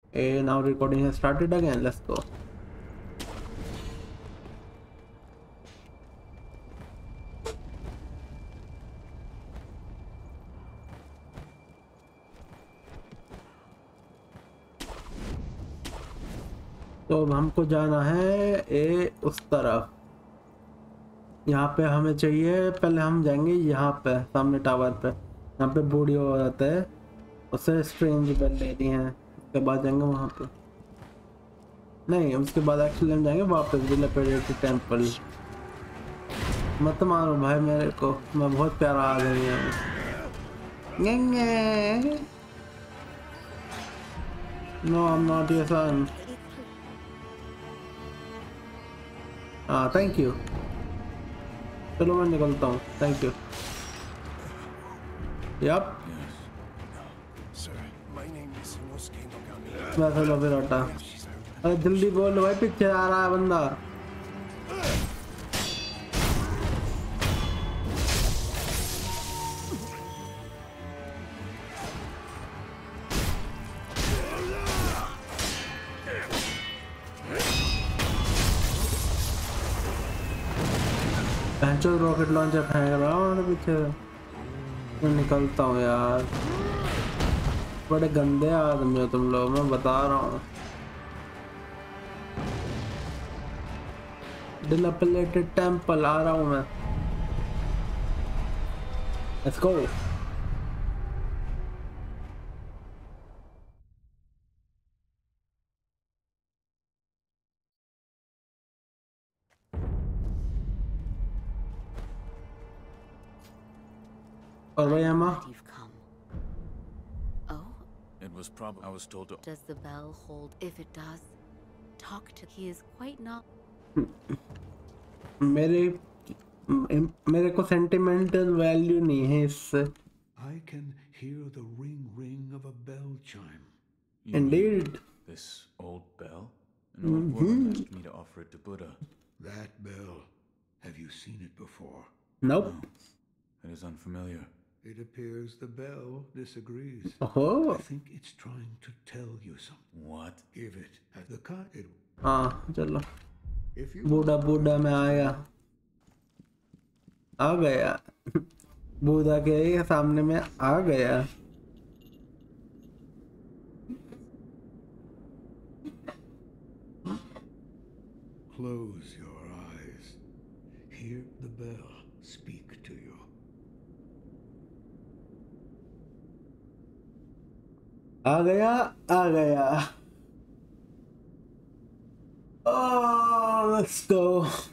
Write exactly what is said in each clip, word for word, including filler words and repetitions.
Okay, now recording has started again. Let's go. तो अब हमको जाना है ए उस तरफ। यहाँ पे हमें चाहिए, पहले हम जाएंगे यहाँ पे सामने टावर पे, यहाँ पे बूढ़ी हो जाता है, उससे स्ट्रेंज बेल लेनी है, उसके बाद जाएंगे वहाँ पे। नहीं, उसके बाद एक्चुअली हम जाएंगे वापस डिलेपिडेटेड टेंपल। मत मारो भाई मेरे को, मैं बहुत प्यारा आदमी हूँ। No I am not your son. हाँ थैंक यू, चलो मैं निकलता हूँ, थैंक यू। यप मैं चलो फिर हटा। अरे जल्दी बोल भाई, पीछे आ रहा है बंदा। जो रॉकेट लॉन्चर फेंक रहा हूँ पीछे, मैं निकलता हूँ यार। बड़े गंदे आदमी हो तुम लोग, मैं बता रहा हूँ। डिलेपिडेटेड टेंपल आ रहा हूँ मैं। Let's go. और भाई अम्मा, You've come. Oh? It was probably I was told to. Does the bell hold? If it does, talk to. He is quite not. मेरे मेरे को सेंटिमेंटल वैल्यू नहीं है इससे। I can hear the ring ring of a bell chime. You Indeed. mean this old bell? An old woman asked me to offer it to Buddha. That bell. Have you seen it before? Nope. No, it is unfamiliar. It appears the bell disagrees. Oh. I think it's trying to tell you something. What? Give it at the cut. It. हाँ चलो। If you. बूढ़ा बूढ़ा में आया आ गया बूढ़ा के सामने में आ गया। Close your eyes. Hear the bell speak to you. आ गया आ गया। Oh, let's go.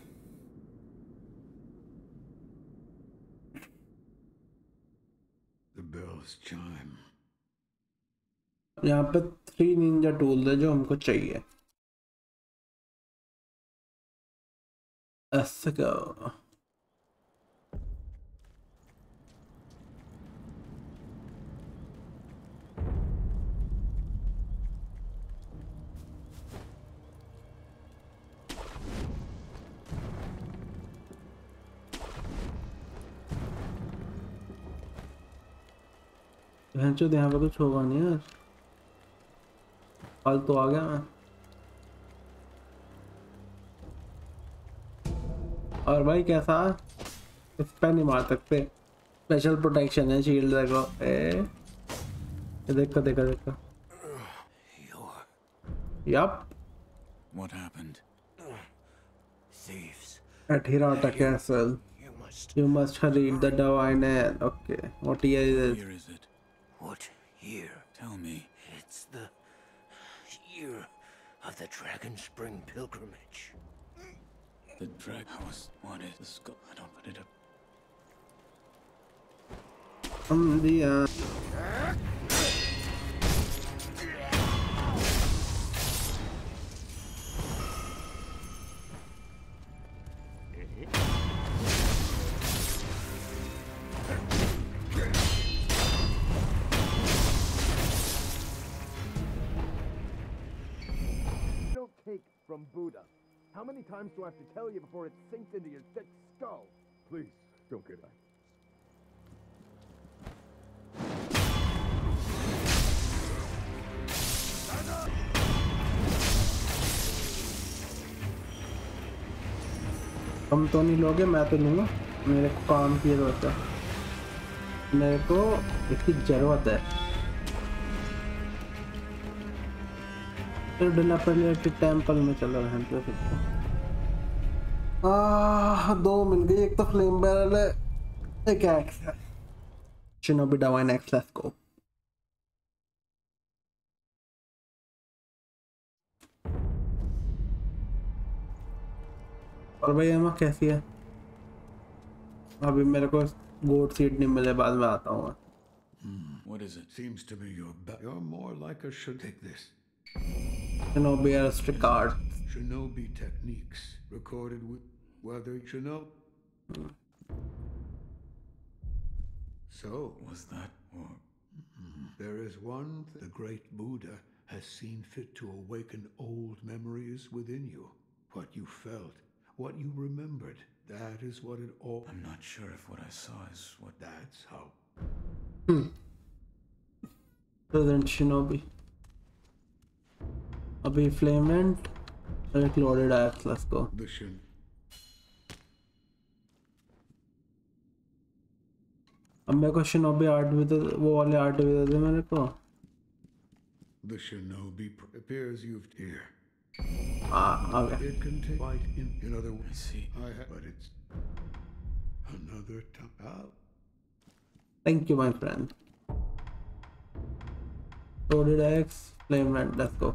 The bells chime. यहाँ पे थ्री निंजा टूल है जो हमको चाहिए। Let's go. भैंचो यहाँ पे कुछ होगा नहीं यार, कल तो आ गया मैं। और भाई कैसा, इस पे नहीं मार सकते, स्पेशल प्रोटेक्शन है, शील्ड देखो। ए ये देखो देखो देखो। Yup. What happened? Thieves. At Hirata Castle. You must. You must read the divine air. Okay. What year is it? Where is it? What year? Tell me. It's the year of the Dragon Spring pilgrimage. The drag house. What is the skull? I don't put it up. Um, the uh. Don't take from Buddha. How many times do I have to tell you before it sinks into your thick skull? Please, don't get angry. तुम तो नहीं लोगे, मैं तो लूँगा। मेरे को काम की जरूरत है, मेरे को इसकी जरूरत है। फिर डिलापिडेटेड टेम्पल में चलो रहने दो फिर तो। आह दो मिल गई, एक तो फ्लेम बैरल है, एक एक्स है। Shinobi divine axe, let's go. और भाई एमा कैसी है? अभी मेरे को गोट सीट नहीं मिले, बाद में आता हूँ। What is it? Seems to me you're ba- you're more like a should take this. Shinobi artistic art. Shinobi techniques recorded with whether shinobi. So Was that or there is one th- the great Buddha has seen fit to awaken old memories within you. What you felt, what you remembered, that is what it all. I'm not sure if what I saw is what That's how. Present Shinobi. अभी फ्लेमेंट और एक loaded axe, let's go. The shin. अब मेरे को shinobi art भी तो, वो वाले आर्ट भी दे दे मेरे को। The shinobi pr- appears you've here. हाँ आ गया। It can take light in, in other I words. see. I have, but it's another time. Oh, Thank you my friend. Loaded X, Flameland, let's go.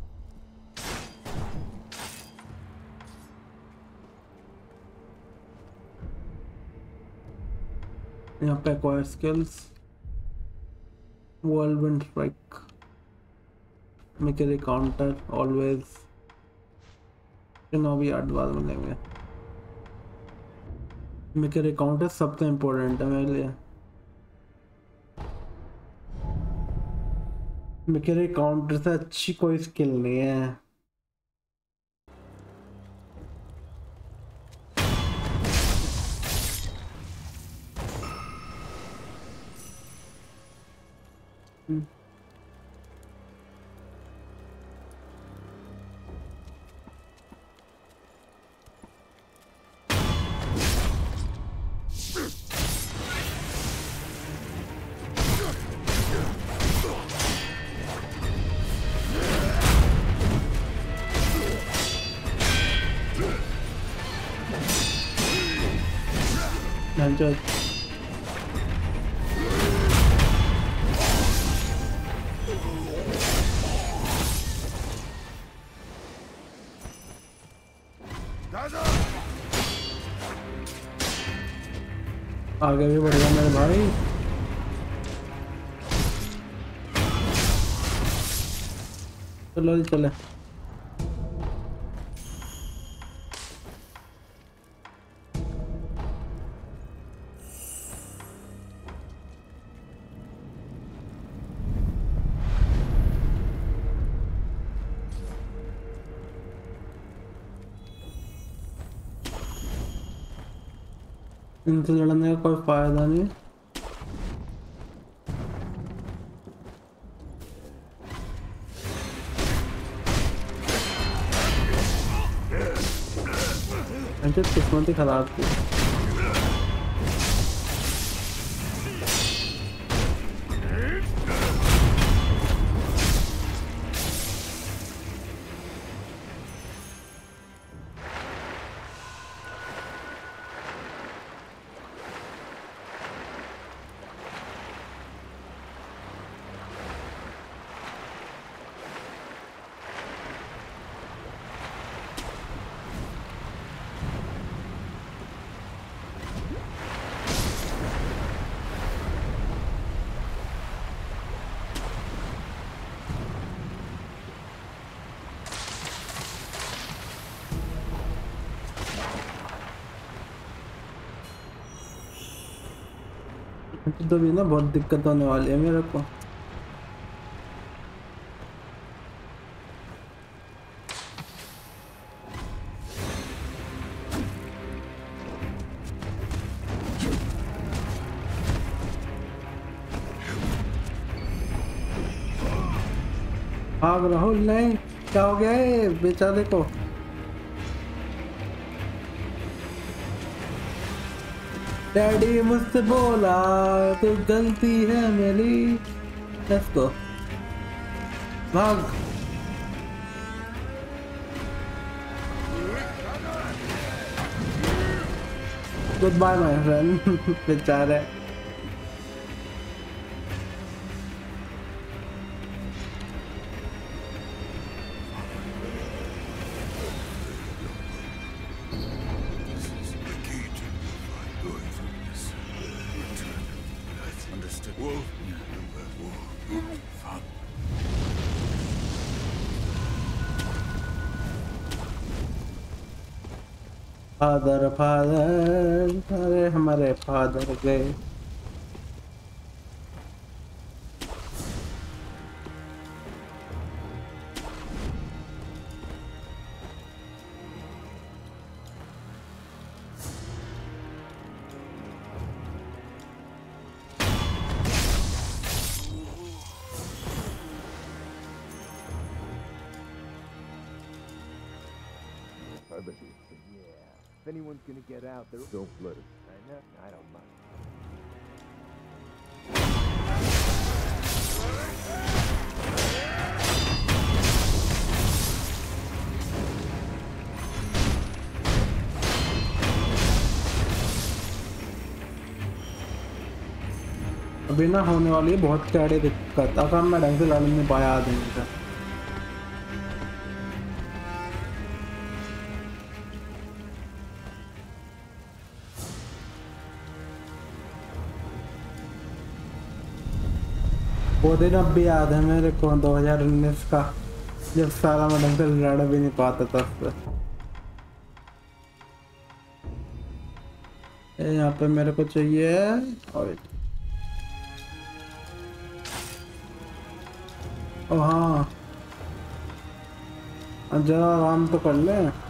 यहाँ पे acquire skills, whirlwind strike, make a counter always, shinobi art बाद में लेंगे। make a counter सबसे important है मेरे लिए। make a counter से अच्छी कोई स्किल नहीं है। जो आगे भी बढ़ेगा मेरे भाई। चलो चले। इनसे लड़ने का कोई फायदा नहीं। इनसे किस्मत ही खराब थी। तो भी ना बहुत दिक्कत होने वाली है मेरे को। भाग राहुल, नहीं क्या हो गया है बेचारे को। डैडी मुझसे बोला तो गलती है मेरी। लेट्स गो, भाग। Goodbye my friend. बेचारे फादर फादर, अरे हमारे फादर गए। If anyone's gonna get out, there don't let it. I know. I don't mind. अभी ना होने वाली है बहुत कैडी दिक्कत। अगर मैं ढंग से लड़ नहीं पाया आदमी का। वो दिन अब भी याद है मेरे को, दो हज़ार उन्नीस का, जब सारा मैं ढंग से लड़ भी नहीं पाता था उससे। यहाँ पे मेरे को चाहिए और ओ हाँ, जरा आराम तो कर ले।